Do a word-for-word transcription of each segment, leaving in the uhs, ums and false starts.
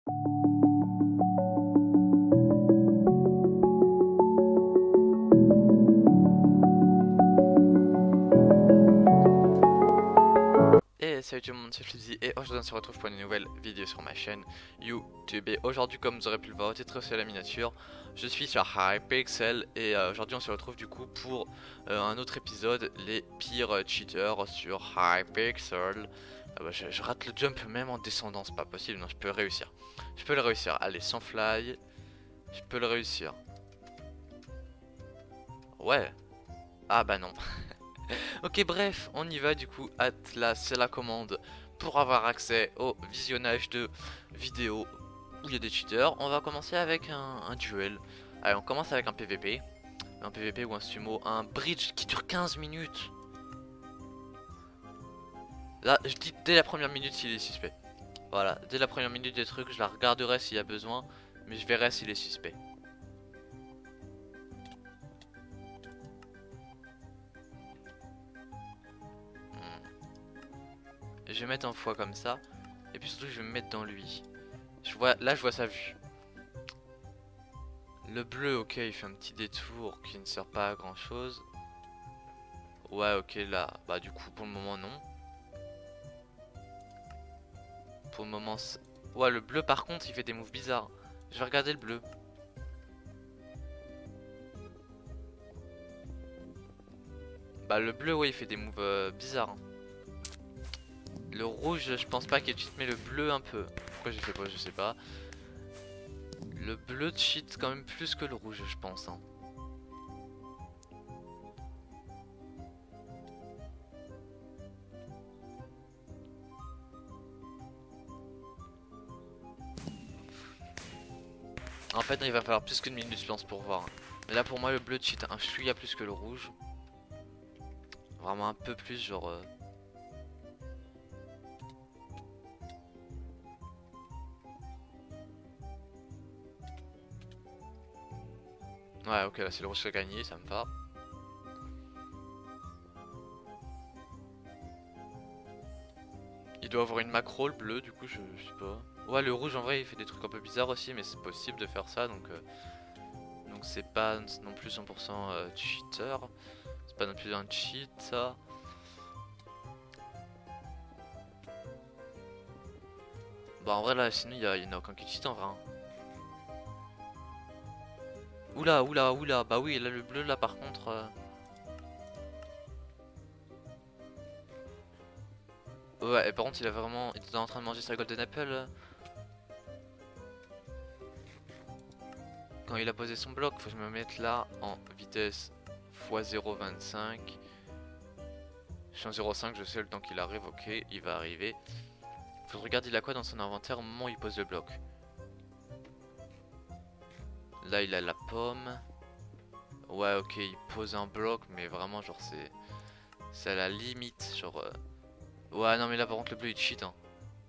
Et salut tout le monde, c'est Flizy et aujourd'hui on se retrouve pour une nouvelle vidéo sur ma chaîne YouTube. Et aujourd'hui, comme vous aurez pu le voir au titre sur la miniature, je suis sur Hypixel et euh, aujourd'hui on se retrouve du coup pour euh, un autre épisode, les pires euh, cheaters sur Hypixel. Ah bah, je, je rate le jump même en descendant, c'est pas possible, non je peux réussir. Je peux le réussir, allez sans fly, je peux le réussir. Ouais, ah bah non. Ok, bref, on y va du coup. Atlas, c'est la commande pour avoir accès au visionnage de vidéos où il y a des cheaters. On va commencer avec un, un duel. Allez, on commence avec un P V P. Un P V P ou un sumo. Un bridge qui dure quinze minutes. Là, je dis dès la première minute s'il est suspect. Voilà, dès la première minute des trucs, je la regarderai s'il y a besoin. Mais je verrai s'il est suspect. Je vais mettre un fois comme ça. Et puis surtout je vais me mettre dans lui. Je vois, là je vois sa vue. Le bleu, ok, il fait un petit détour qui ne sert pas à grand chose. Ouais, ok, là, bah du coup pour le moment non. Pour le moment, ouais, le bleu par contre il fait des moves bizarres. Je vais regarder le bleu. Bah le bleu, ouais, il fait des moves euh, bizarres. Le rouge, je pense pas qu'il cheat, mais le bleu un peu. Pourquoi j'ai fait pas, je sais pas. Le bleu cheat quand même plus que le rouge, je pense. Hein. En fait, il va falloir plus qu'une minute de silence pour voir. Mais là, pour moi, le bleu cheat un chouïa plus que le rouge. Vraiment un peu plus, genre. Euh... Ouais, ok, là c'est le rouge qui a gagné, ça me va. Il doit avoir une macro, le bleu, du coup, je, je sais pas. Ouais, le rouge en vrai, il fait des trucs un peu bizarres aussi, mais c'est possible de faire ça, donc. Euh... Donc c'est pas non plus cent pour cent euh, cheater. C'est pas non plus un cheat ça. Bah en vrai là sinon il y, y en a aucun qui cheat en vrai. Hein. Oula oula oula. Bah oui là le bleu là par contre. Euh... Ouais et par contre il a vraiment. Il était en train de manger sa golden apple. Quand il a posé son bloc, faut que je me mette là en vitesse fois zéro virgule vingt-cinq. Je suis en zéro virgule cinq, je sais le temps qu'il arrive, ok, il va arriver. Faut regarder il a quoi dans son inventaire au moment où il pose le bloc. Là il a la pomme. Ouais ok il pose un bloc mais vraiment genre c'est. C'est à la limite genre. Euh... Ouais non mais là par contre le bleu il cheat hein.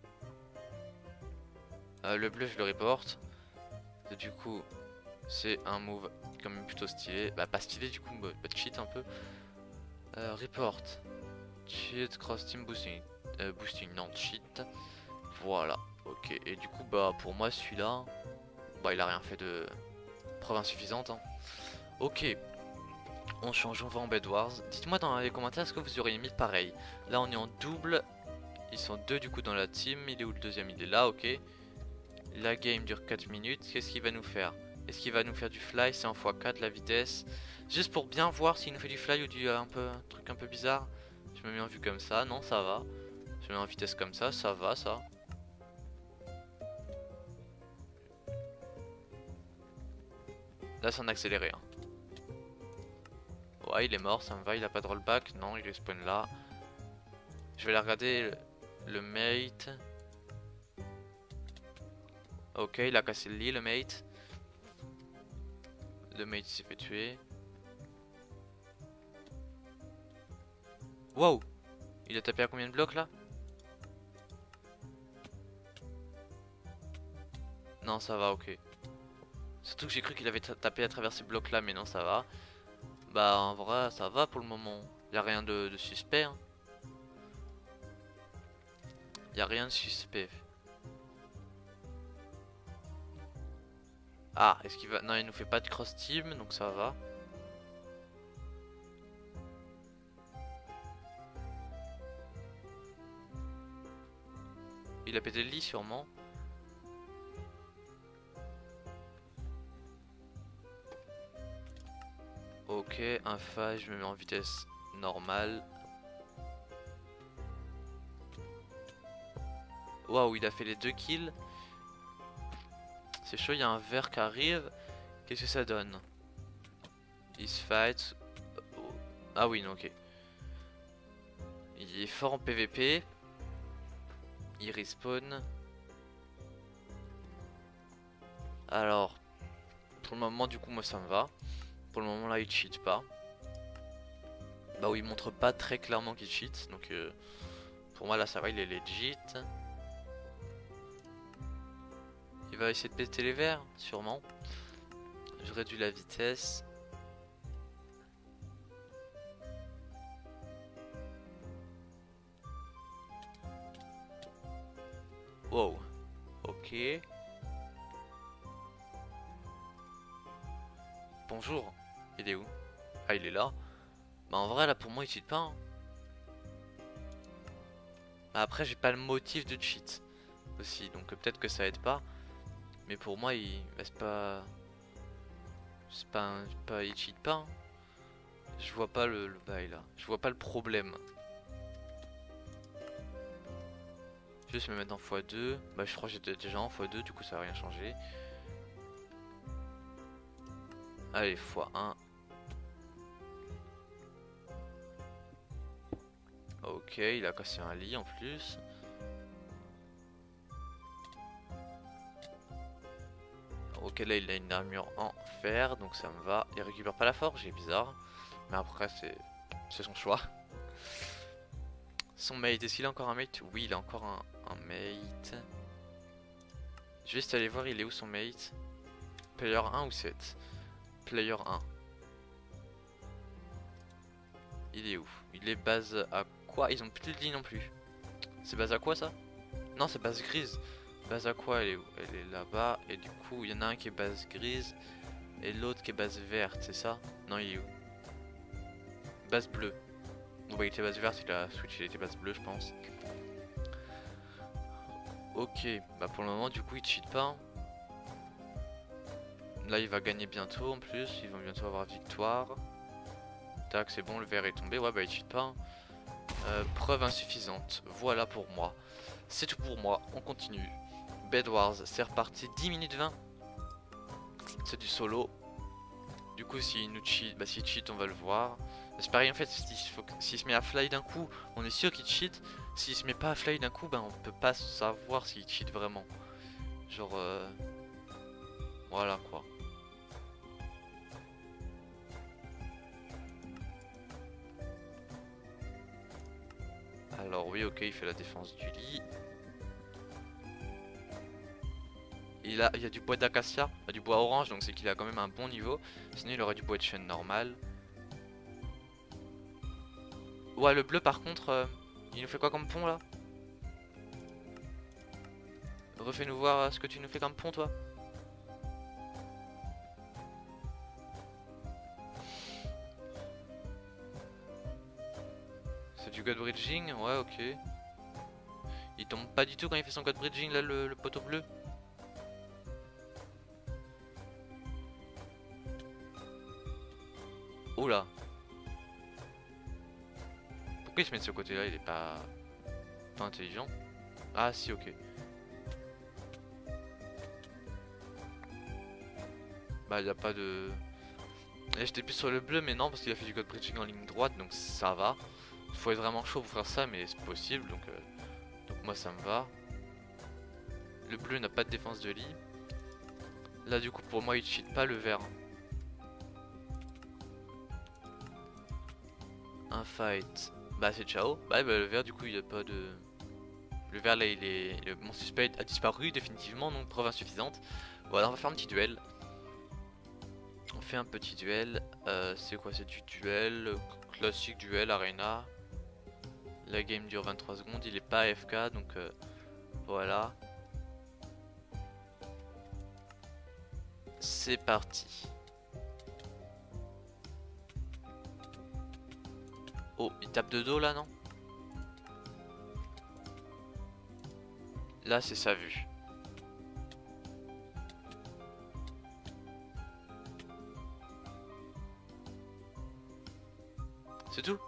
Euh, le bleu je le reporte. Et du coup c'est un move quand même plutôt stylé. Bah pas stylé du coup, bah, bah cheat un peu. Euh, report. Cheat cross team boosting. Euh, boosting non cheat. Voilà. Ok et du coup bah pour moi celui-là. Bah il a rien fait de preuve insuffisante hein. Ok. On change, on va en Bed Wars. Dites-moi dans les commentaires est-ce que vous auriez mis pareil. Là on est en double. Ils sont deux du coup dans la team. Il est où le deuxième? Il est là, ok. La game dure quatre minutes. Qu'est-ce qu'il va nous faire? Est-ce qu'il va nous faire du fly? C'est en fois quatre la vitesse. Juste pour bien voir s'il nous fait du fly ou du euh, un peu un truc un peu bizarre. Je me mets en vue comme ça. Non, ça va. Je me mets en vitesse comme ça. Ça va, ça. Là, c'est en accéléré. Hein. Ouais, il est mort. Ça me va. Il a pas de rollback. Non, il respawn là. Je vais aller regarder le, le mate. Ok, il a cassé le lit, le mate. Le mate s'est fait tuer. Wow! Il a tapé à combien de blocs là? Non, ça va, ok. Surtout que j'ai cru qu'il avait tapé à travers ces blocs là, mais non, ça va. Bah, en vrai, ça va pour le moment. Y a rien de, de suspect. Hein. Y a rien de suspect. Ah, est-ce qu'il va... Non, il nous fait pas de cross team, donc ça va. Il a pété le lit sûrement. Ok, un phase, je me mets en vitesse normale. Waouh, il a fait les deux kills. C'est chaud, il y a un vert qui arrive. Qu'est-ce que ça donne? Il se fight. Ah oui, non, ok. Il est fort en P V P. Il respawn. Alors, pour le moment, du coup, moi ça me va. Pour le moment, là, il cheat pas. Bah oui, il montre pas très clairement qu'il cheat. Donc, euh, pour moi, là, ça va, il est legit. Il va essayer de péter les verres, sûrement. Je réduis la vitesse. Wow. Ok. Bonjour. Il est où? Ah, il est là. Bah en vrai, là, pour moi, il cheat pas. Hein. Après, j'ai pas le motif de cheat aussi. Donc, euh, peut-être que ça aide pas. Mais pour moi, il... Bah, c'est pas... C'est pas, un... pas... Il cheat pas. Hein. Je vois pas le... le bail, là. Je vois pas le problème. Juste me mettre en fois deux. Bah je crois que j'étais déjà en fois deux, du coup ça va rien changer. Allez, fois un. Ok, il a cassé un lit en plus. Ok, là il a une armure en fer, donc ça me va. Il récupère pas la forge, c'est bizarre. Mais après c'est c'est son choix. Son mate, est-ce qu'il a encore un mate? Oui, il a encore un, un mate. Je vais juste aller voir, il est où son mate? Player un ou sept? Player un. Il est où? Il est base à quoi? Ils ont plus de lit non plus. C'est base à quoi ça? Non, c'est base grise. Base à quoi? Elle est où? Elle est là-bas. Et du coup, il y en a un qui est base grise et l'autre qui est base verte, c'est ça? Non, il est où? Base bleue. Bon, bah, il était base verte, il a switch, il était base bleue, je pense. Ok, bah pour le moment, du coup, il cheat pas. Là, il va gagner bientôt en plus. Ils vont bientôt avoir victoire. Tac, c'est bon, le vert est tombé. Ouais, bah, il cheat pas. Euh, preuve insuffisante. Voilà pour moi. C'est tout pour moi. On continue. Bed Wars, c'est reparti. dix minutes vingt. C'est du solo. Du coup, s'il nous cheat, bah s'il cheat, on va le voir. C'est pareil en fait, s'il si se met à fly d'un coup, on est sûr qu'il cheat. S'il se met pas à fly d'un coup, bah on peut pas savoir s'il cheat vraiment. Genre, euh... voilà quoi. Alors oui, ok, il fait la défense du lit. Il, a, il y a du bois d'acacia, du bois orange, donc c'est qu'il a quand même un bon niveau. Sinon il aurait du bois de chêne normal. Ouais, le bleu par contre, euh, il nous fait quoi comme pont là? Refais-nous voir euh, ce que tu nous fais comme pont toi. C'est du god bridging, ouais ok. Il tombe pas du tout quand il fait son god bridging là, le, le poteau bleu. Oula. Pourquoi il se met de ce côté là? Il est pas... pas intelligent. Ah si, ok. Bah il a pas de... J'étais plus sur le bleu mais non parce qu'il a fait du god bridging en ligne droite donc ça va. Faut être vraiment chaud pour faire ça mais c'est possible donc, euh... donc moi ça me va. Le bleu n'a pas de défense de lit. Là du coup pour moi il cheat pas le vert. Un fight. Bah c'est ciao. Bah, bah le vert du coup il a pas de... Le vert là il est... Le... Mon suspect a disparu définitivement donc preuve insuffisante. Voilà on va faire un petit duel. On fait un petit duel. Euh, c'est quoi? C'est du duel classique, duel arena. La game dure vingt-trois secondes. Il est pas A F K donc euh, voilà. C'est parti. Oh, il tape de dos là, non? Là, c'est sa vue. C'est tout?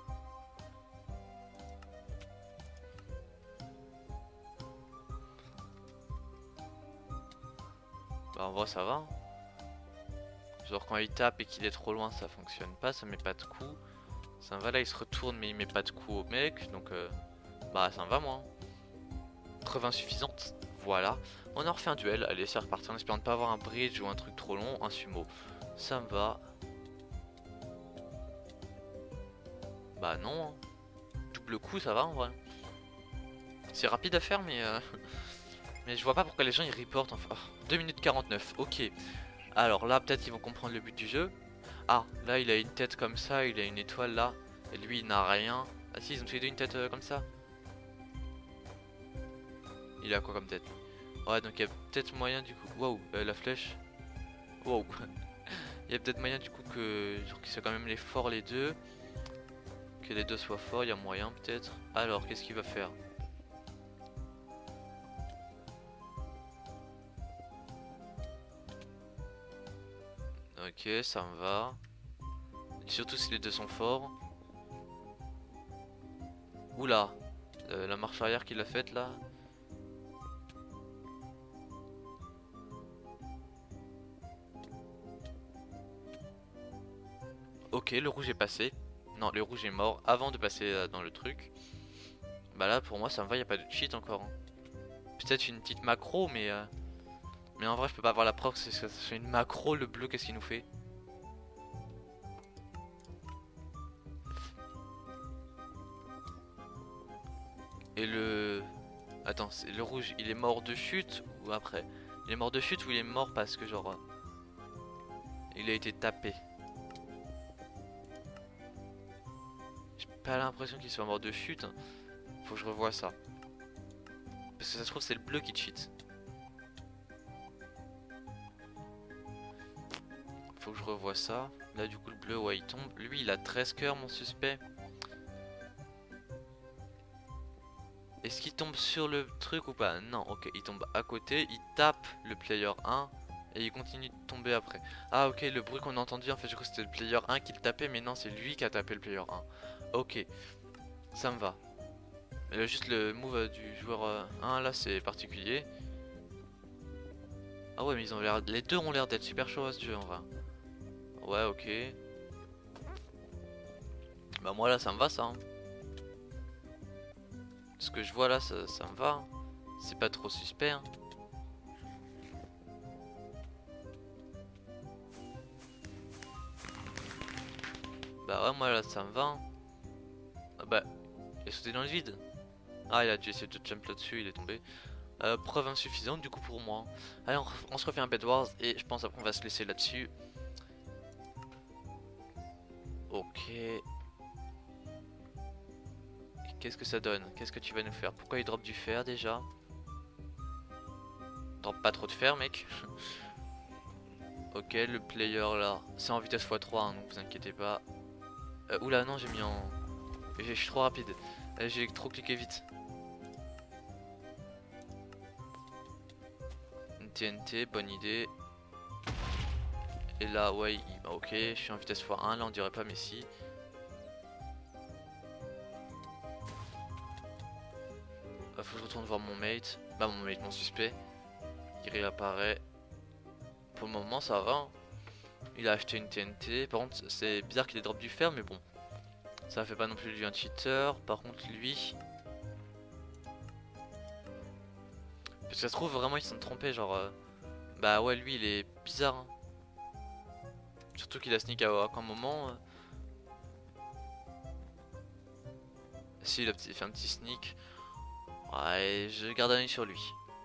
Bah en vrai ça va. Genre quand il tape et qu'il est trop loin ça fonctionne pas, ça met pas de coup. Ça me va, là il se retourne mais il met pas de coup au mec. Donc euh, bah ça me va moi. Preuve insuffisante. Voilà. On en refait un duel. Allez c'est reparti en espérant de pas avoir un bridge ou un truc trop long. Un sumo. Ça me va. Bah non hein. Double coup ça va en vrai. C'est rapide à faire mais euh... mais je vois pas pourquoi les gens ils reportent enfin. deux minutes quarante-neuf, ok. Alors là peut-être ils vont comprendre le but du jeu. Ah là il a une tête comme ça, il a une étoile là. Et lui il n'a rien. Ah si ils ont tous les deux une tête euh, comme ça. Il a quoi comme tête? Ouais donc il y a peut-être moyen du coup. Waouh euh, la flèche. Waouh. Il y a peut-être moyen du coup que genre qu'ils soient quand même les forts les deux. Que les deux soient forts, il y a moyen peut-être. Alors qu'est-ce qu'il va faire? Ok ça me va. Surtout si les deux sont forts. Oula euh, la marche arrière qu'il a faite là. Ok le rouge est passé. Non le rouge est mort avant de passer euh, dans le truc. Bah là pour moi ça me va, y a pas de cheat encore hein. Peut-être une petite macro mais euh... mais en vrai je peux pas avoir la preuve que c'est une macro. Le bleu qu'est-ce qu'il nous fait? Et le... Attends, c'est le rouge, il est mort de chute ou après? Il est mort de chute ou il est mort parce que genre... Il a été tapé? J'ai pas l'impression qu'il soit mort de chute hein. Faut que je revoie ça. Parce que ça se trouve c'est le bleu qui cheat. Faut que je revoie ça. Là du coup le bleu ouais il tombe. Lui il a treize cœurs mon suspect. Est-ce qu'il tombe sur le truc ou pas? Non, ok, il tombe à côté, il tape le player un et il continue de tomber après. Ah ok, le bruit qu'on a entendu en fait je crois que c'était le player un qui le tapait mais non c'est lui qui a tapé le player un. Ok, ça me va. Euh, juste le move du joueur euh, un là c'est particulier. Ah ouais mais ils ont l'air, les deux ont l'air d'être super chauds à ce jeu en vrai. Ouais ok. Bah moi là ça me va ça hein. Ce que je vois là ça, ça me va hein. C'est pas trop suspect hein. Bah ouais moi là ça me va hein. Ah bah il a sauté dans le vide. Ah il a dû essayer de jump là-dessus, il est tombé. euh, Preuve insuffisante du coup pour moi. Allez on, on se refait un Bed Wars et je pense après on va se laisser là-dessus. Ok. Qu'est-ce que ça donne? Qu'est-ce que tu vas nous faire? Pourquoi il drop du fer déjà? Drop pas trop de fer mec. Ok le player là c'est en vitesse fois trois hein, donc vous inquiétez pas. euh, Oula non j'ai mis en... Je suis trop rapide. euh, J'ai trop cliqué vite. Une T N T, bonne idée. Et là ouais il... bah, ok je suis en vitesse fois un là on dirait pas mais si. Faut que je retourne voir mon mate. Bah mon mate, mon suspect. Il réapparaît. Pour le moment ça va hein. Il a acheté une T N T. Par contre c'est bizarre qu'il ait drop du fer mais bon. Ça fait pas non plus lui un cheater. Par contre lui... Parce que ça se trouve vraiment ils se sont trompés genre... Euh... Bah ouais lui il est bizarre hein. Surtout qu'il a sneak à aucun moment. Euh... Si il a fait un petit sneak. Ouais je garde un oeil sur lui.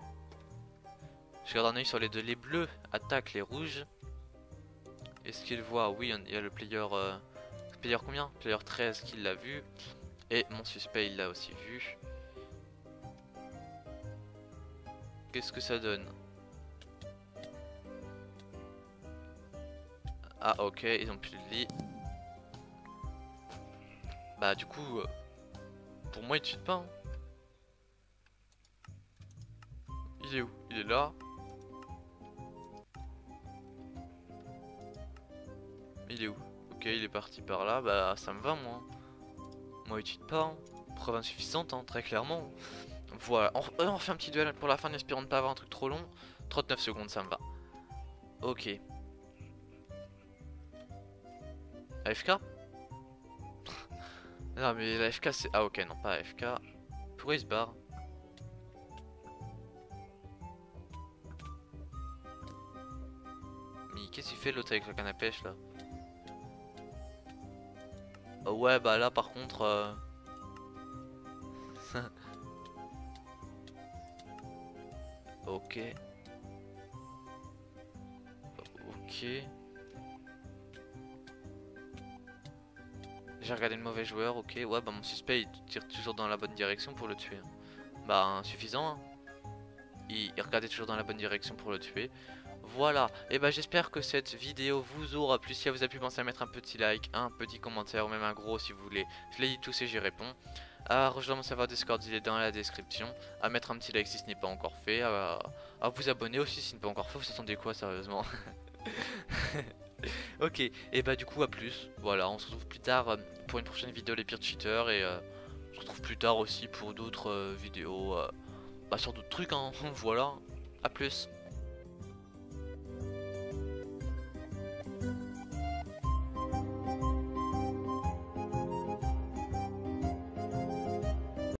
Je garde un oeil sur les deux. Les bleus attaquent les rouges. Est-ce qu'il voit? Oui, il y a le player... Euh... Player combien? Player treize qui l'a vu. Et mon suspect il l'a aussi vu. Qu'est-ce que ça donne? Ah ok, ils ont plus de vie. Bah du coup, euh, pour moi il cheat pas. Hein. Il est où? Il est là. Il est où? Ok, il est parti par là. Bah ça me va moi. Moi il cheat pas. Hein. Preuve insuffisante, hein, très clairement. Voilà, on, euh, on fait un petit duel pour la fin, en espérant ne pas avoir un truc trop long. trente-neuf secondes, ça me va. Ok. A F K? Non mais la F K c'est... Ah ok, non pas A F K. Pourquoi il se barre? Mais qu'est-ce qu'il fait l'autre avec la canne à pêche là? Oh ouais bah là par contre... Euh... ok. Ok. J'ai regardé le mauvais joueur, ok. Ouais bah mon suspect il tire toujours dans la bonne direction pour le tuer. Bah suffisant hein. Il, il regardait toujours dans la bonne direction pour le tuer. Voilà, et bah j'espère que cette vidéo vous aura plu. Si elle vous a plu, pensez à mettre un petit like, un petit commentaire ou même un gros si vous voulez. Je les lis tous et j'y réponds. À rejoindre mon serveur Discord, il est dans la description. À mettre un petit like si ce n'est pas encore fait. À, à vous abonner aussi si ce n'est pas encore fait. Vous attendez quoi sérieusement? Ok, et bah du coup à plus. Voilà, on se retrouve plus tard euh, pour une prochaine vidéo les pires cheaters. Et euh, on se retrouve plus tard aussi pour d'autres euh, vidéos. Euh, bah sur d'autres trucs hein, voilà. À plus.